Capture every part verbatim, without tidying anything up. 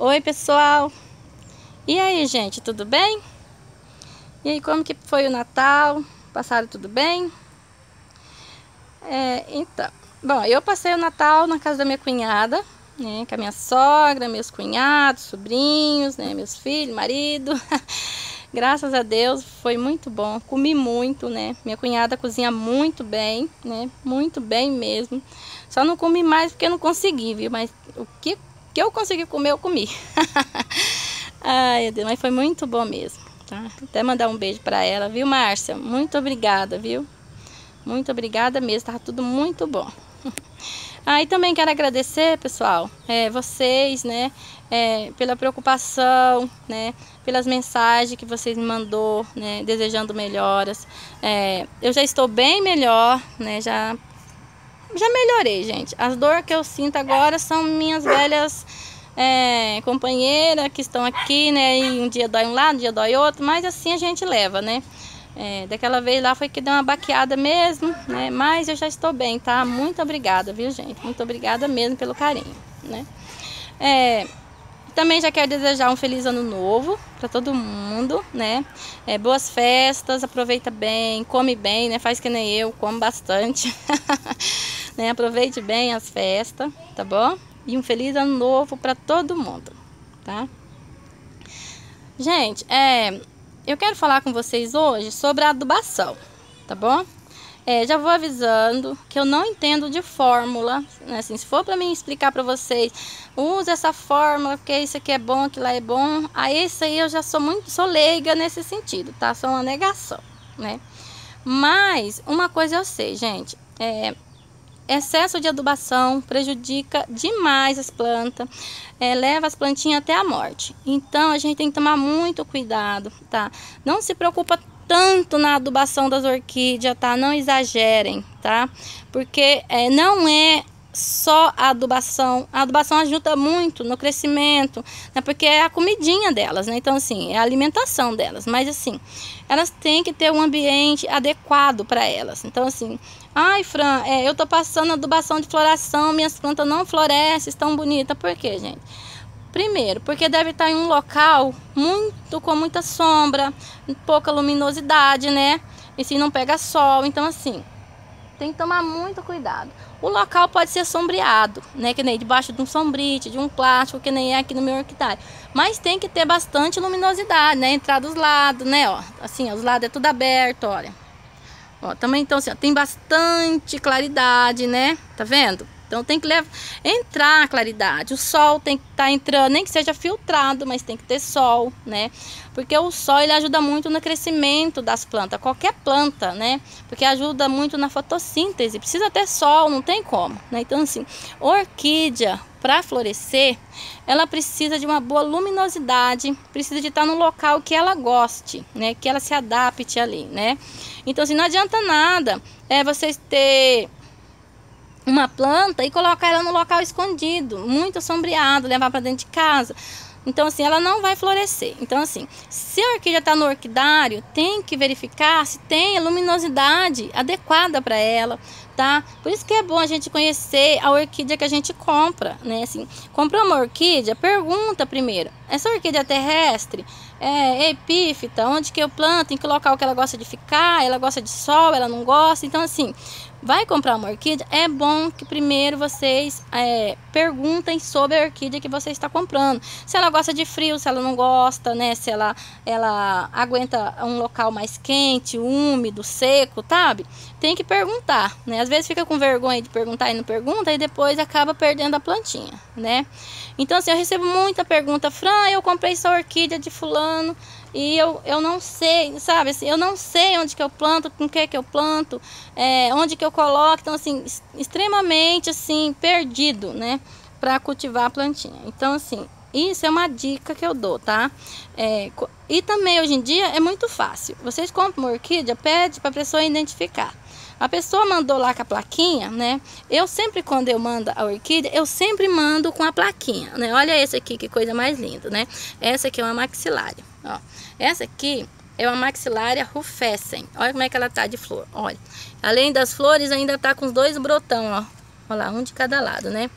Oi, pessoal! E aí, gente, tudo bem? E aí, como que foi o Natal? Passaram tudo bem? É, então, bom, eu passei o Natal na casa da minha cunhada, né, com a minha sogra, meus cunhados, sobrinhos, né, meus filhos, marido. Graças a Deus, foi muito bom, comi muito, né, minha cunhada cozinha muito bem, né, muito bem mesmo. Só não comi mais porque eu não consegui, viu, mas o que, que eu consegui comer, eu comi. Ai, Deus, mas foi muito bom mesmo, tá? Até mandar um beijo pra ela, viu, Márcia? Muito obrigada, viu? Muito obrigada mesmo, tá tudo muito bom. Ah, e também quero agradecer, pessoal, é, vocês, né, é, pela preocupação, né, pelas mensagens que vocês me mandou, né, desejando melhoras. É, eu já estou bem melhor, né, já, já melhorei, gente. As dores que eu sinto agora são minhas velhas é, companheiras que estão aqui, né, e um dia dói um lado, um dia dói outro, mas assim a gente leva, né. É, daquela vez lá foi que deu uma baqueada mesmo, né? Mas eu já estou bem, tá? Muito obrigada, viu, gente? Muito obrigada mesmo pelo carinho, né? É, também já quero desejar um feliz ano novo para todo mundo, né? É, boas festas, aproveita bem, come bem, né? Faz que nem eu, como bastante. Né? Aproveite bem as festas, tá bom? E um feliz ano novo para todo mundo, tá? Gente, é... eu quero falar com vocês hoje sobre a adubação, tá bom? É, já vou avisando que eu não entendo de fórmula, né? Assim, se for para mim explicar para vocês, use essa fórmula, porque isso aqui é bom, aquilo lá é bom. Aí isso aí eu já sou muito, sou leiga nesse sentido, tá? Sou uma negação, né? Mas uma coisa eu sei, gente, é... excesso de adubação prejudica demais as plantas, é, leva as plantinhas até a morte. Então a gente tem que tomar muito cuidado, tá? Não se preocupa tanto na adubação das orquídeas, tá? Não exagerem, tá? Porque é, não é só a adubação. A adubação ajuda muito no crescimento, né? Porque é a comidinha delas, né? Então assim, é a alimentação delas. Mas assim, elas têm que ter um ambiente adequado para elas. Então assim, ai, Fran, é, eu tô passando adubação de floração, minhas plantas não florescem, estão bonitas. Por quê, gente? Primeiro, porque deve estar em um local muito com muita sombra, pouca luminosidade, né? E se não pega sol, então assim, tem que tomar muito cuidado. O local pode ser sombreado, né? Que nem debaixo de um sombrite, de um plástico, que nem é aqui no meu orquidário. Mas tem que ter bastante luminosidade, né? Entrar dos lados, né? Ó, assim, ó, os lados é tudo aberto, olha. Ó, também então assim, ó, tem bastante claridade, né? Tá vendo? Então tem que levar, entrar a claridade. O sol tem que estar tá entrando, nem que seja filtrado, mas tem que ter sol, né? Porque o sol ele ajuda muito no crescimento das plantas, qualquer planta, né? Porque ajuda muito na fotossíntese. Precisa ter sol, não tem como, né? Então assim, orquídea para florescer, ela precisa de uma boa luminosidade, precisa de estar num local que ela goste, né? Que ela se adapte ali, né? Então assim, não adianta nada é vocês ter uma planta e colocar ela no local escondido, muito sombreado, levar para dentro de casa. Então assim, ela não vai florescer. Então assim, se a orquídea está no orquidário, tem que verificar se tem a luminosidade adequada para ela, tá? Por isso que é bom a gente conhecer a orquídea que a gente compra, né? Assim, comprou uma orquídea, pergunta primeiro, essa orquídea é terrestre? É epífita? Onde que eu planto? Em que local que ela gosta de ficar? Ela gosta de sol? Ela não gosta? Então assim, vai comprar uma orquídea, é bom que primeiro vocês é, perguntem sobre a orquídea que você está comprando. Se ela gosta de frio, se ela não gosta, né? Se ela, ela aguenta um local mais quente, úmido, seco, sabe? Tem que perguntar, né? Às vezes fica com vergonha de perguntar e não pergunta, e depois acaba perdendo a plantinha, né? Então assim, eu recebo muita pergunta, Fran, eu comprei essa orquídea de fulano e eu, eu não sei, sabe, assim, eu não sei onde que eu planto, com que que eu planto, é, onde que eu coloco, então assim, extremamente assim, perdido, né, para cultivar a plantinha. Então assim, isso é uma dica que eu dou, tá? É, e também hoje em dia é muito fácil, vocês compram uma orquídea, pede para a pessoa identificar. A pessoa mandou lá com a plaquinha, né? Eu sempre, quando eu mando a orquídea, eu sempre mando com a plaquinha, né? Olha esse aqui, que coisa mais linda, né? Essa aqui é uma maxilária, ó. Essa aqui é uma maxilária rufescens. Olha como é que ela tá de flor, olha. Além das flores, ainda tá com os dois brotão, ó. Olha lá, um de cada lado, né?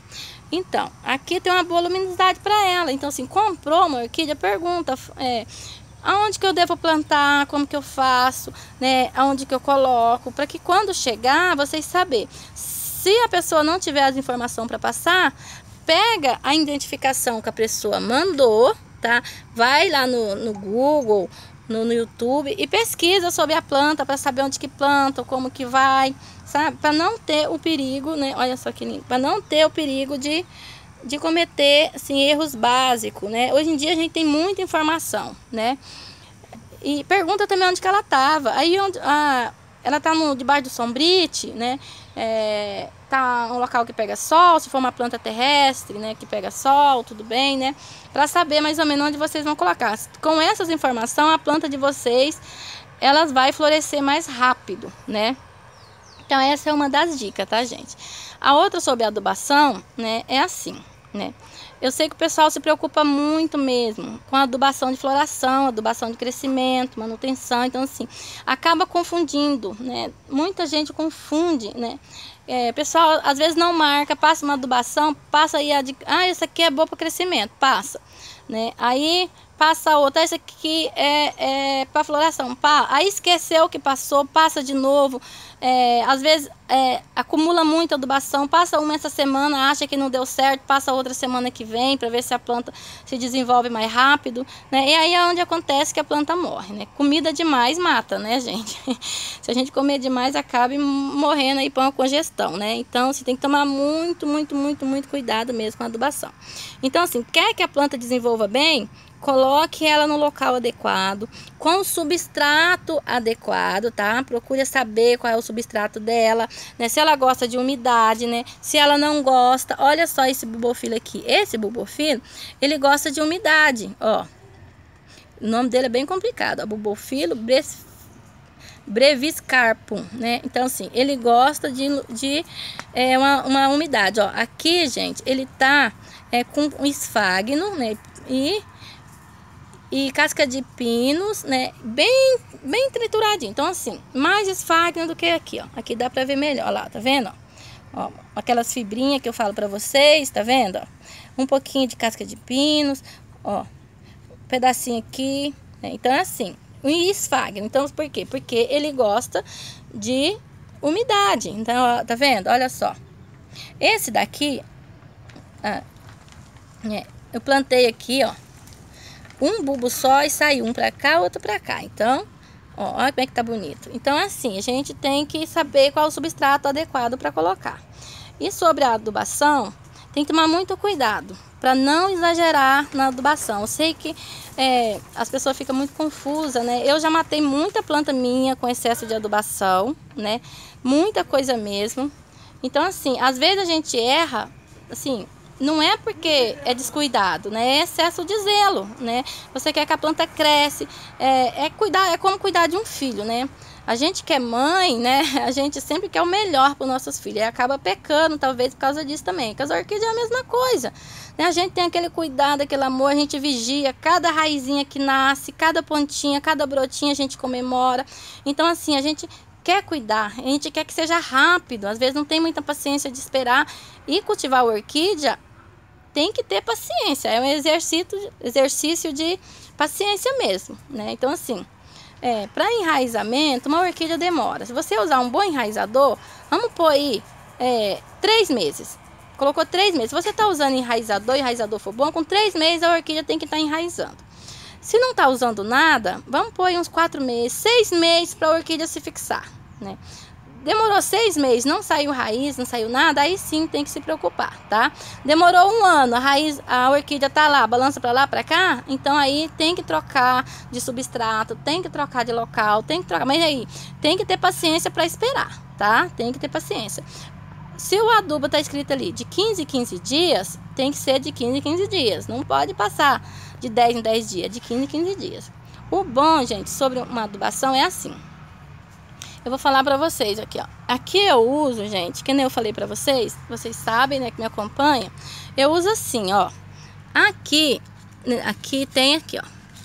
Então, aqui tem uma boa luminosidade para ela. Então, assim, comprou uma orquídea, pergunta é, aonde que eu devo plantar, como que eu faço, né? Aonde que eu coloco, para que quando chegar, vocês saberem. Se a pessoa não tiver as informações para passar, pega a identificação que a pessoa mandou, tá? Vai lá no, no Google, no, no YouTube e pesquisa sobre a planta para saber onde que planta, como que vai, sabe? Para não ter o perigo, né? Olha só que lindo, para não ter o perigo de, de cometer assim, erros básicos, né? Hoje em dia a gente tem muita informação, né? E pergunta também onde que ela estava. Aí onde, ah, ela tá no, debaixo do sombrite, né? É, tá um local que pega sol, se for uma planta terrestre, né, que pega sol, tudo bem, né? Para saber mais ou menos onde vocês vão colocar. Com essas informações, a planta de vocês, elas vai florescer mais rápido, né? Então essa é uma das dicas, tá, gente? A outra sobre a adubação, né, é assim, né? Eu sei que o pessoal se preocupa muito mesmo com a adubação de floração, adubação de crescimento, manutenção. Então, assim, acaba confundindo, né? Muita gente confunde, né? É, pessoal, às vezes não marca, passa uma adubação, passa aí a de... Ah, essa aqui é boa para crescimento, passa, né? Aí passa outra, essa aqui é, é para floração, pá. Aí esqueceu que passou, passa de novo. É, às vezes é, acumula muita adubação, passa uma essa semana, acha que não deu certo, passa outra semana que vem para ver se a planta se desenvolve mais rápido, né? E aí é onde acontece que a planta morre, né? Comida demais mata, né, gente? Se a gente comer demais, acaba morrendo aí por uma congestão, né? Então, você tem que tomar muito, muito, muito, muito cuidado mesmo com a adubação. Então, assim, quer que a planta desenvolva bem? Coloque ela no local adequado, com o substrato adequado, tá? Procure saber qual é o substrato dela, né? Se ela gosta de umidade, né? Se ela não gosta, olha só esse bulbofilo aqui. Esse bulbofilo, ele gosta de umidade, ó. O nome dele é bem complicado, ó. Bulbofilo breviscarpum, né? Então, assim, ele gosta de, de é, uma, uma umidade, ó. Aqui, gente, ele tá é, com um esfagno, né? E... E casca de pinos, né? Bem, bem trituradinho. Então, assim, mais esfagno do que aqui, ó. Aqui dá pra ver melhor, ó lá, tá vendo? Ó, aquelas fibrinhas que eu falo pra vocês, tá vendo? Ó, um pouquinho de casca de pinos, ó. Um pedacinho aqui, né? Então, é assim, um esfagno. Então, por quê? Porque ele gosta de umidade. Então, ó, tá vendo? Olha só. Esse daqui, ah, é, eu plantei aqui, ó. Um bulbo só e saiu um pra cá, outro pra cá. Então, ó, olha como é que tá bonito. Então, assim, a gente tem que saber qual é o substrato adequado para colocar. E sobre a adubação, tem que tomar muito cuidado para não exagerar na adubação. Eu sei que é, as pessoas ficam muito confusas, né? Eu já matei muita planta minha com excesso de adubação, né? Muita coisa mesmo. Então, assim, às vezes a gente erra, assim... Não é porque é descuidado, né? É excesso de zelo, né? Você quer que a planta cresce, é, é cuidar, é como cuidar de um filho, né? A gente que é mãe, né? A gente sempre quer o melhor para os nossos filhos e acaba pecando, talvez por causa disso também. Com as orquídeas é a mesma coisa, né? A gente tem aquele cuidado, aquele amor, a gente vigia cada raizinha que nasce, cada pontinha, cada brotinha a gente comemora. Então, assim, a gente quer cuidar, a gente quer que seja rápido. Às vezes não tem muita paciência de esperar e cultivar a orquídea. Tem que ter paciência, é um exercício, exercício de paciência mesmo, né? Então, assim, é, para enraizamento, uma orquídea demora. Se você usar um bom enraizador, vamos pôr aí é, três meses. Colocou três meses. Se você está usando enraizador e o enraizador for bom, com três meses a orquídea tem que estar tá enraizando. Se não está usando nada, vamos pôr aí uns quatro meses, seis meses para a orquídea se fixar, né? Demorou seis meses, não saiu raiz, não saiu nada, aí sim tem que se preocupar, tá? Demorou um ano, a raiz, a orquídea tá lá, balança pra lá, pra cá, então aí tem que trocar de substrato, tem que trocar de local, tem que trocar, mas aí tem que ter paciência para esperar, tá? Tem que ter paciência. Se o adubo tá escrito ali de quinze em quinze dias, tem que ser de quinze em quinze dias, não pode passar de dez em dez dias, de quinze em quinze dias. O bom, gente, sobre uma adubação é assim. Eu vou falar pra vocês aqui, ó. Aqui eu uso, gente, que nem eu falei pra vocês, vocês sabem, né, que me acompanham. Eu uso assim, ó. Aqui, aqui tem aqui, ó.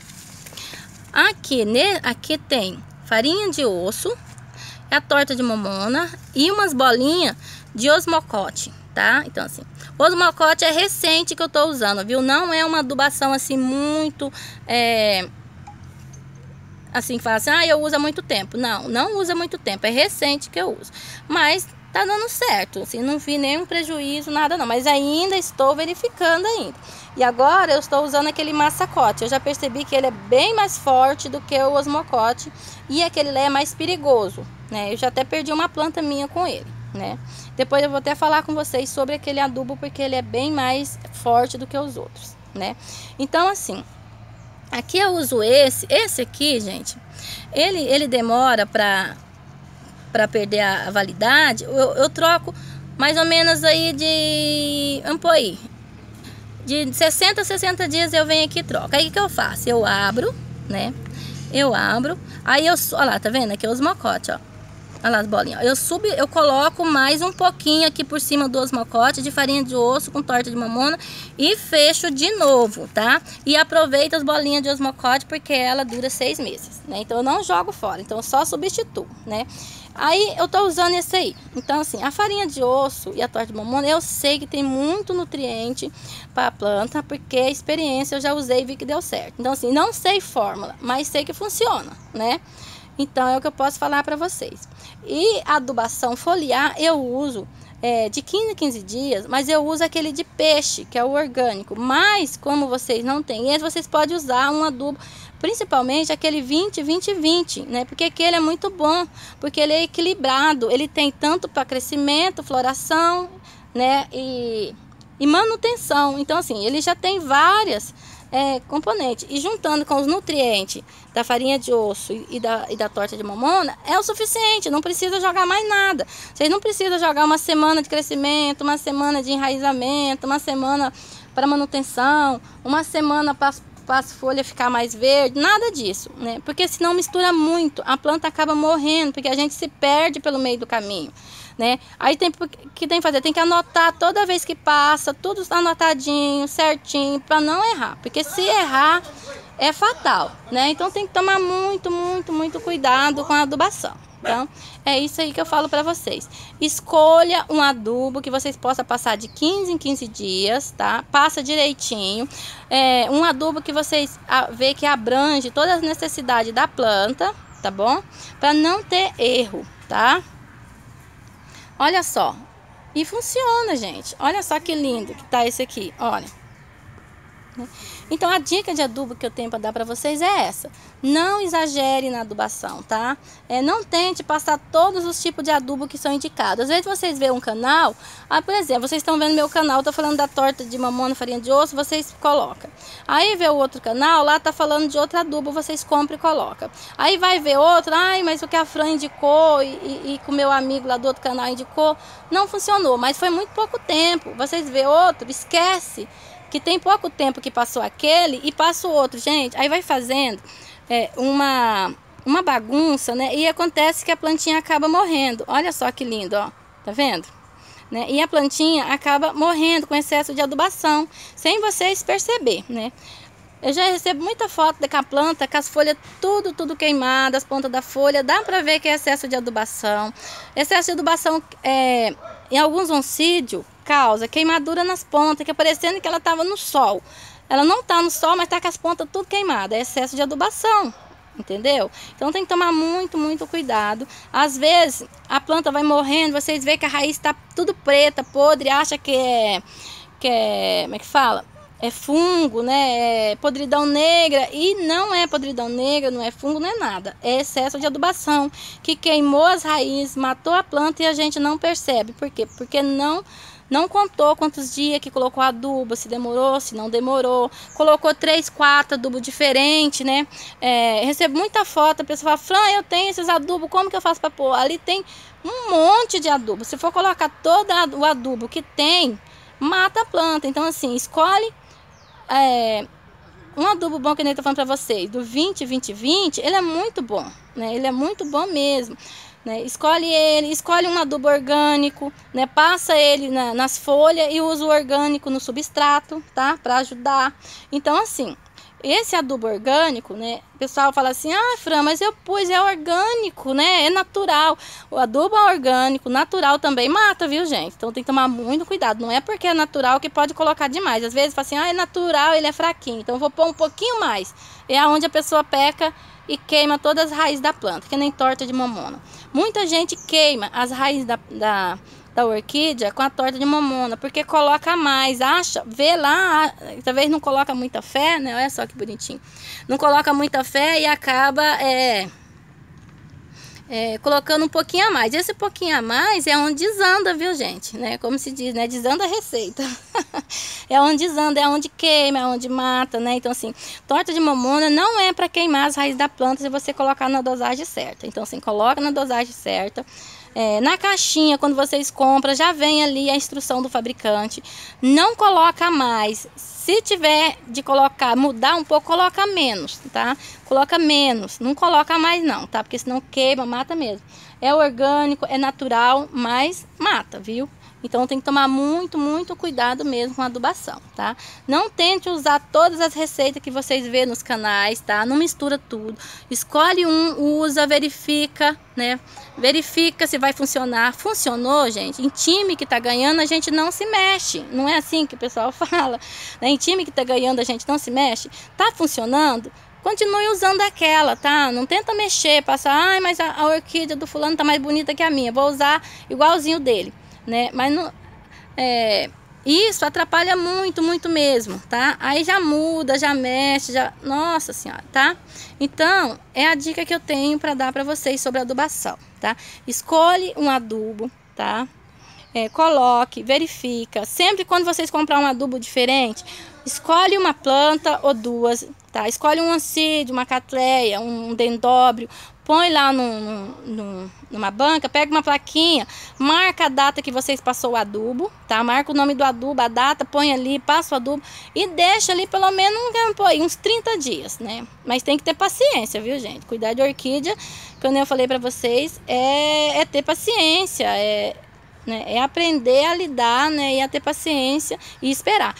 Aqui, ne, aqui tem farinha de osso, a torta de mamona e umas bolinhas de osmocote, tá? Então, assim, o osmocote é recente que eu tô usando, viu? Não é uma adubação, assim, muito, é... assim, que fala assim, ah, eu uso há muito tempo. Não, não usa muito tempo, é recente que eu uso. Mas tá dando certo, assim, não vi nenhum prejuízo, nada não. Mas ainda estou verificando ainda. E agora eu estou usando aquele massacote. Eu já percebi que ele é bem mais forte do que o osmocote. E aquele lá é mais perigoso, né? Eu já até perdi uma planta minha com ele, né? Depois eu vou até falar com vocês sobre aquele adubo, porque ele é bem mais forte do que os outros, né? Então, assim, aqui eu uso esse. Esse aqui, gente, ele, ele demora para para perder a, a validade. Eu, eu troco mais ou menos aí de... Vamos pôr aí. De sessenta a sessenta dias eu venho aqui e troco. Aí o que eu faço? Eu abro, né? Eu abro. Aí eu... Olha lá, tá vendo? Aqui é os mocotes, ó. Olha lá as bolinhas. Eu subo, eu coloco mais um pouquinho aqui por cima do osmocote de farinha de osso com torta de mamona e fecho de novo, tá? E aproveito as bolinhas de osmocote porque ela dura seis meses, né? Então eu não jogo fora, então eu só substituo, né? Aí eu tô usando esse aí. Então, assim, a farinha de osso e a torta de mamona, eu sei que tem muito nutriente para a planta, porque a experiência eu já usei e vi que deu certo. Então, assim, não sei fórmula, mas sei que funciona, né? Então é o que eu posso falar para vocês. E a adubação foliar eu uso é, de quinze em quinze dias, mas eu uso aquele de peixe, que é o orgânico. Mas como vocês não têm esse, vocês podem usar um adubo, principalmente aquele vinte, vinte, vinte, né? Porque aquele é muito bom, porque ele é equilibrado, ele tem tanto para crescimento, floração, né? E, e manutenção. Então, assim, ele já tem várias É, componente, e juntando com os nutrientes da farinha de osso e da, e da torta de mamona, é o suficiente, não precisa jogar mais nada. Vocês não precisam jogar uma semana de crescimento, uma semana de enraizamento, uma semana para manutenção, uma semana para as folhas ficar mais verde, nada disso, né? Porque senão mistura muito, a planta acaba morrendo, porque a gente se perde pelo meio do caminho, né? Aí tem que tem que fazer, tem que anotar toda vez que passa, tudo anotadinho, certinho, para não errar, porque se errar é fatal, né? Então tem que tomar muito, muito, muito cuidado com a adubação. Então é isso aí que eu falo para vocês. Escolha um adubo que vocês possam passar de quinze em quinze dias, tá? Passa direitinho. É, um adubo que vocês vê que abrange todas as necessidades da planta, tá bom? Para não ter erro, tá? Olha só. E funciona, gente. Olha só que lindo que tá esse aqui, olha. Então a dica de adubo que eu tenho para dar para vocês é essa: não exagere na adubação, tá? É, não tente passar todos os tipos de adubo que são indicados. Às vezes vocês veem um canal, ah, por exemplo, vocês estão vendo meu canal, tô falando da torta de mamona, farinha de osso, vocês colocam. Aí vê o outro canal, lá tá falando de outro adubo, vocês compram e colocam. Aí vai ver outro, ai, mas o que a Fran indicou e, e, e que o meu amigo lá do outro canal indicou, não funcionou, mas foi muito pouco tempo. Vocês vê outro, esquece que tem pouco tempo que passou aquele e passa o outro, gente. Aí vai fazendo é, uma, uma bagunça, né? E acontece que a plantinha acaba morrendo. Olha só que lindo, ó. Tá vendo? Né? E a plantinha acaba morrendo com excesso de adubação, sem vocês perceber, né? Eu já recebo muita foto da planta com as folhas tudo, tudo queimadas, as pontas da folha. Dá pra ver que é excesso de adubação. Excesso de adubação é, em alguns oncídios causa queimadura nas pontas, que é parecendo que ela estava no sol. Ela não está no sol, mas está com as pontas tudo queimadas. É excesso de adubação, entendeu? Então tem que tomar muito, muito cuidado. Às vezes a planta vai morrendo, vocês veem que a raiz está tudo preta, podre, acha que é, que é, como é que fala? É fungo, né? É podridão negra. E não é podridão negra, não é fungo, não é nada. É excesso de adubação que queimou as raízes, matou a planta e a gente não percebe. Por quê? Porque não Não contou quantos dias que colocou adubo, se demorou, se não demorou. Colocou três, quatro adubos diferentes, né? É, recebo muita foto, a pessoa fala, Fran, eu tenho esses adubos, como que eu faço para pôr? Ali tem um monte de adubo. Se for colocar todo o adubo que tem, mata a planta. Então, assim, escolhe é, um adubo bom, que nem eu tô falando para vocês, do vinte, vinte, vinte, ele é muito bom, né? Ele é muito bom mesmo. Né? Escolhe ele, escolhe um adubo orgânico, né? Passa ele na, nas folhas e usa o orgânico no substrato, tá? Para ajudar. Então, assim, esse adubo orgânico, né? O pessoal fala assim, ah, Fran, mas eu pus, é orgânico, né? É natural. O adubo orgânico, natural também mata, viu, gente? Então tem que tomar muito cuidado. Não é porque é natural que pode colocar demais. Às vezes fala assim, ah, é natural, ele é fraquinho, então eu vou pôr um pouquinho mais. É onde a pessoa peca e queima todas as raízes da planta, que nem torta de mamona. Muita gente queima as raízes da, da, da orquídea com a torta de mamona, porque coloca mais, acha, vê lá, talvez não coloca muita fé, né? Olha só que bonitinho. Não coloca muita fé e acaba é, é, colocando um pouquinho a mais. Esse pouquinho a mais é onde desanda, viu, gente? Né? Como se diz, né? Desanda a receita. É onde desanda, é onde queima, é onde mata, né? Então, assim, torta de mamona não é para queimar as raízes da planta se você colocar na dosagem certa. Então, assim, coloca na dosagem certa. É, na caixinha, quando vocês compram, já vem ali a instrução do fabricante. Não coloca mais. Se tiver de colocar, mudar um pouco, coloca menos, tá? Coloca menos, não coloca mais não, tá? Porque senão queima, mata mesmo. É orgânico, é natural, mas mata, viu? Então tem que tomar muito, muito cuidado mesmo com a adubação, tá? Não tente usar todas as receitas que vocês vê nos canais, tá? Não mistura tudo. Escolhe um, usa, verifica, né? Verifica se vai funcionar. Funcionou, gente? Em time que tá ganhando, a gente não se mexe. Não é assim que o pessoal fala, né? Em time que tá ganhando, a gente não se mexe. Tá funcionando? Continue usando aquela, tá? Não tenta mexer, passar, ai, mas a, a orquídea do fulano tá mais bonita que a minha. Vou usar igualzinho dele. Né? Mas não, é, isso atrapalha muito, muito mesmo, tá? Aí já muda, já mexe, já, nossa senhora, tá? Então, é a dica que eu tenho para dar para vocês sobre adubação, tá? Escolhe um adubo, tá? É, coloque, verifica. Sempre quando vocês comprar um adubo diferente, escolhe uma planta ou duas, tá? Escolhe um ancídio, uma catleia, um dendróbio. Põe lá num, num, numa banca, pega uma plaquinha, marca a data que vocês passou o adubo, tá? Marca o nome do adubo, a data, põe ali, passa o adubo e deixa ali pelo menos uns trinta dias, né? Mas tem que ter paciência, viu, gente? Cuidar de orquídea, como eu falei pra vocês, é, é ter paciência, é, né? É aprender a lidar, né? E a ter paciência e esperar.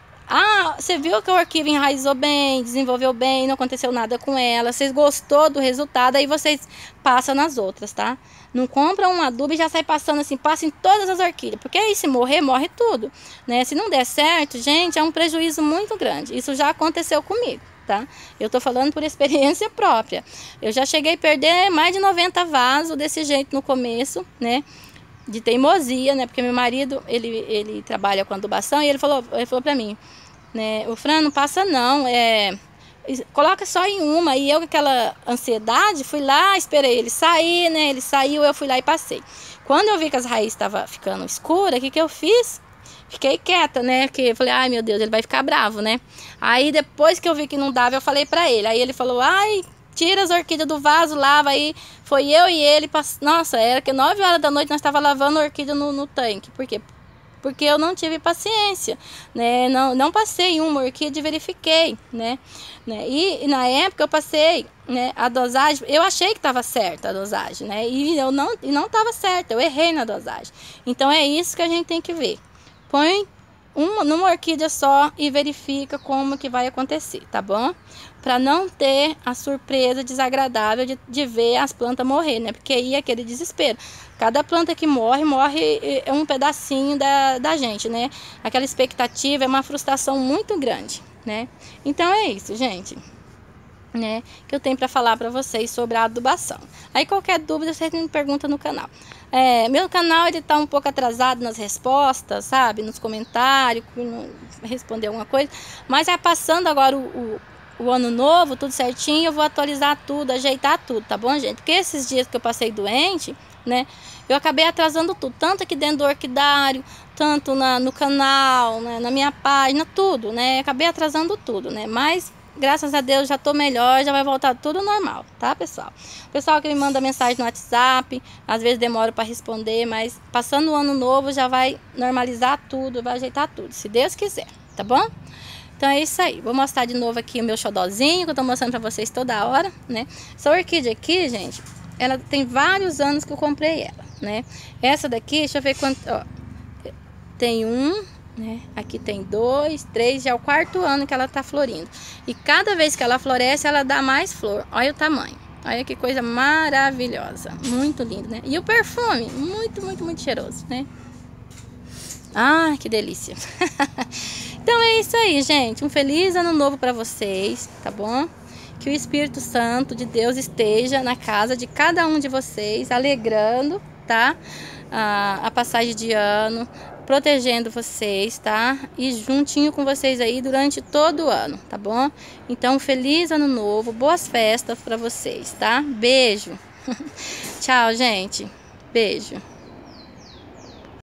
Ah, você viu que a orquídea enraizou bem, desenvolveu bem, não aconteceu nada com ela, vocês gostou do resultado, aí vocês passam nas outras, tá? Não compra um adubo e já sai passando assim, passa em todas as orquídeas, porque aí se morrer, morre tudo, né? Se não der certo, gente, é um prejuízo muito grande. Isso já aconteceu comigo, tá? Eu tô falando por experiência própria. Eu já cheguei a perder mais de noventa vasos desse jeito no começo, né? De teimosia, né? Porque meu marido, ele, ele trabalha com adubação e ele falou, ele falou pra mim, né? O Fran, não passa não, é, coloca só em uma. E eu com aquela ansiedade, fui lá, esperei ele sair, né? Ele saiu, eu fui lá e passei. Quando eu vi que as raízes estavam ficando escuras, o que que eu fiz? Fiquei quieta, né? Porque eu falei, ai meu Deus, ele vai ficar bravo, né? Aí depois que eu vi que não dava, eu falei pra ele. Aí ele falou, ai, tira as orquídeas do vaso, lava aí. Foi eu e ele, pass... nossa, era que nove horas da noite nós estávamos lavando a orquídea no, no tanque. Por quê? Porque eu não tive paciência, né? Não, não passei uma orquídea e verifiquei, né? né? E, e na época eu passei, né, a dosagem, eu achei que estava certa a dosagem, né? E eu não e não estava certa, eu errei na dosagem. Então é isso que a gente tem que ver. Põe uma numa orquídea só e verifica como que vai acontecer, tá bom? Para não ter a surpresa desagradável de, de ver as plantas morrer, né? Porque aí é aquele desespero. Cada planta que morre, morre é um pedacinho da, da gente, né? Aquela expectativa é uma frustração muito grande, né? Então é isso, gente, né? Que eu tenho para falar para vocês sobre a adubação. Aí qualquer dúvida vocês me perguntam no canal. É, meu canal ele tá um pouco atrasado nas respostas, sabe? Nos comentários, responder alguma coisa. Mas é passando agora o, o o ano novo, tudo certinho, eu vou atualizar tudo, ajeitar tudo, tá bom, gente? Porque esses dias que eu passei doente, né, eu acabei atrasando tudo, tanto aqui dentro do orquidário, tanto na, no canal, né, na minha página, tudo, né, acabei atrasando tudo, né, mas graças a Deus já tô melhor, já vai voltar tudo normal, tá, pessoal? Pessoal que me manda mensagem no WhatsApp, às vezes demora para responder, mas passando o ano novo já vai normalizar tudo, vai ajeitar tudo, se Deus quiser, tá bom? Então é isso aí, vou mostrar de novo aqui o meu xodózinho, que eu tô mostrando pra vocês toda hora, né? Essa orquídea aqui, gente, ela tem vários anos que eu comprei ela, né? Essa daqui, deixa eu ver quanto, ó, tem um, né? Aqui tem dois, três, já é o quarto ano que ela tá florindo. E cada vez que ela floresce, ela dá mais flor. Olha o tamanho. Olha que coisa maravilhosa. Muito lindo, né? E o perfume, muito, muito, muito cheiroso, né? Ah, que delícia. Então é isso aí, gente. Um feliz ano novo para vocês, tá bom? Que o Espírito Santo de Deus esteja na casa de cada um de vocês, alegrando, tá? A, a passagem de ano, protegendo vocês, tá? E juntinho com vocês aí durante todo o ano, tá bom? Então, feliz ano novo, boas festas para vocês, tá? Beijo. Tchau, gente. Beijo.